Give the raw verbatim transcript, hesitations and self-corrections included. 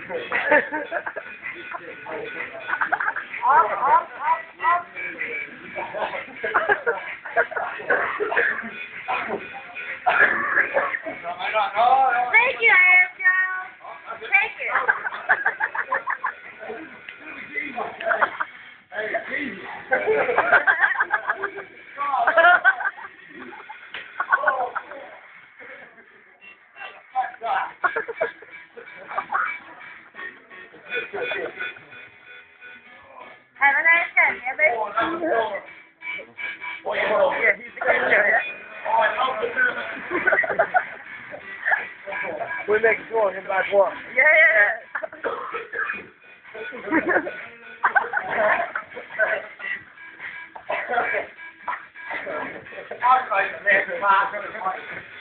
Up, up, up, up. Thank you, Air Joe. Take it. Have a nice day, everybody. Yeah, he's the catcher. We make sure him back one. Yeah. I'll try to make it back.